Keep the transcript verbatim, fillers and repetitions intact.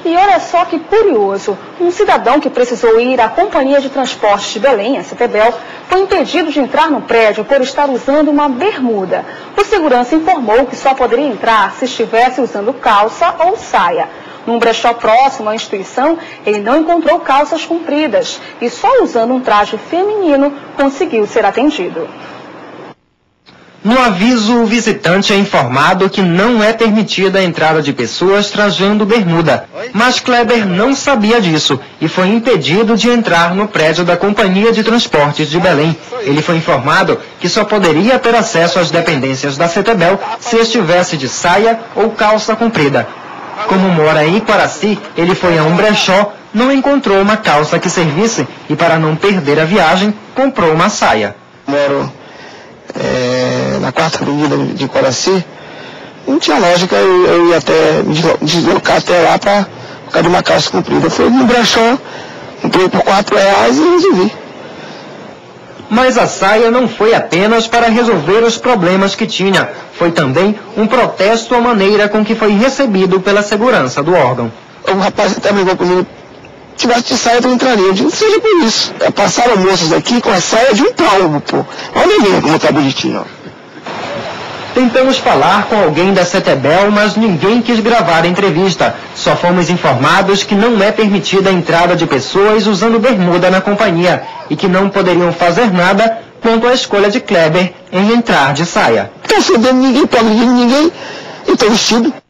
E olha só que curioso, um cidadão que precisou ir à Companhia de Transportes de Belém, a CETEBEL, foi impedido de entrar no prédio por estar usando uma bermuda. O segurança informou que só poderia entrar se estivesse usando calça ou saia. Num brechó próximo à instituição, ele não encontrou calças compridas e só usando um traje feminino conseguiu ser atendido. No aviso, o visitante é informado que não é permitida a entrada de pessoas trajando bermuda. Mas Kleber não sabia disso e foi impedido de entrar no prédio da Companhia de Transportes de Belém. Ele foi informado que só poderia ter acesso às dependências da CETEBEL se estivesse de saia ou calça comprida. Como mora em Iquaraci, ele foi a um brechó, não encontrou uma calça que servisse e, para não perder a viagem, comprou uma saia. Moro é, na quarta avenida de Iquaraci, não tinha lógica eu, eu ia até deslocar até lá para por causa de uma calça comprida. Eu fui no brechó, comprei por quatro reais e resolvi. Mas a saia não foi apenas para resolver os problemas que tinha. Foi também um protesto à maneira com que foi recebido pela segurança do órgão. O rapaz até brigou comigo. Se tivesse de saia, eu não entraria. Eu disse, não seja por isso. Passaram moças aqui com a saia de um palmo, pô. Olha ali como tá bonitinho, ó. Tentamos falar com alguém da CETEBEL, mas ninguém quis gravar a entrevista. Só fomos informados que não é permitida a entrada de pessoas usando bermuda na companhia e que não poderiam fazer nada quanto à escolha de Kleber em entrar de saia. Não tá sabendo, ninguém pode vir ninguém. Eu tô vestido.